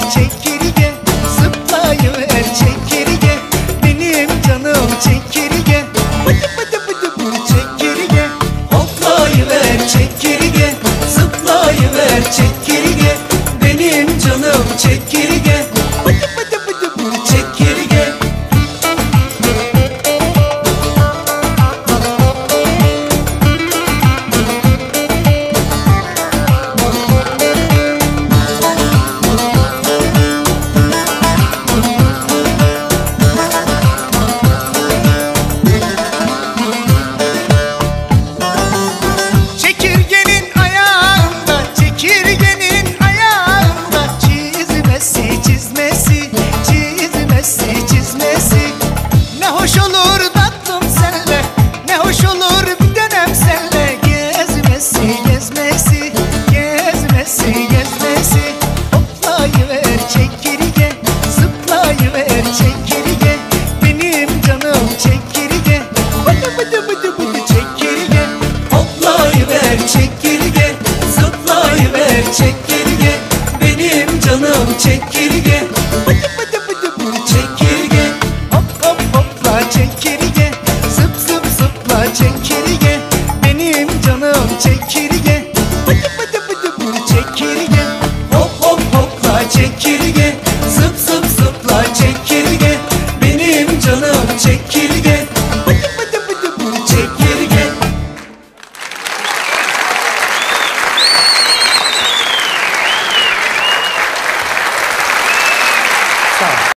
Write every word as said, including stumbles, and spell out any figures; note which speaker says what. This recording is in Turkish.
Speaker 1: çekirge, zıplayıver çekirge, benim canım çekirge, bıdı bıdı bıdı bıdı çekirge, hoplayıver çekirge, zıplayıver çekirge, benim canım çekirge, bıdı bıdı bıdı bıdı çekirge. Çekirgenin ayağında, çekirgenin ayağında, çizmesi çizmesi, çizmesi çizmesi. Ne hoş olur tatlım senle, ne hoş olur bir dönem senle. Gezmesi gezmesi, gezmesi gezmesi. Hoplayıver çekirge, zıplayıver çekirge, benim canım çekirge, bıdı bıdı bıdı bıdı çekirge. Hoplayıver çekirge, zıplayıver çekirge, benim canım çekirge, bıdı bıdı bıdı bıdı çekirge. Hop hop hopla çekirge, zıp zıp zıpla çekirge, benim canım çekirge,